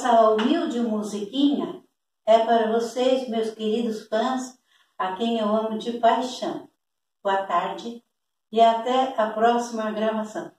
Nossa humilde musiquinha é para vocês, meus queridos fãs, a quem eu amo de paixão. Boa tarde e até a próxima gravação.